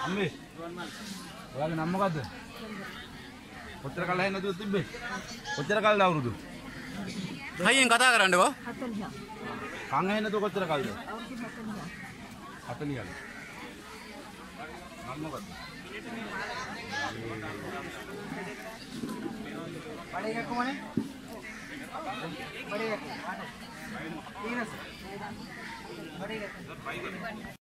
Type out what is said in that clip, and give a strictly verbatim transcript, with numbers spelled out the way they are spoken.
අම්මේ. ඔයාගේ නම මොකද්ද? කොච්චර කල් ඇහෙන්නේ නැතුව තිබ්බේ? කොච්චර කල්ද අවුරුදු? හයියෙන් කතා කරන්නකෝ. හතලිහ. කන් ඇහෙන්නේ නැතුව කොච්චර කල්ද? අවුරුදු හතලිහ. හතලිහයි. නම මොකද්ද? බඩේ එකක් කොහොමනේ? බඩේ එකක්. ඊනස්. බඩේ එකක්.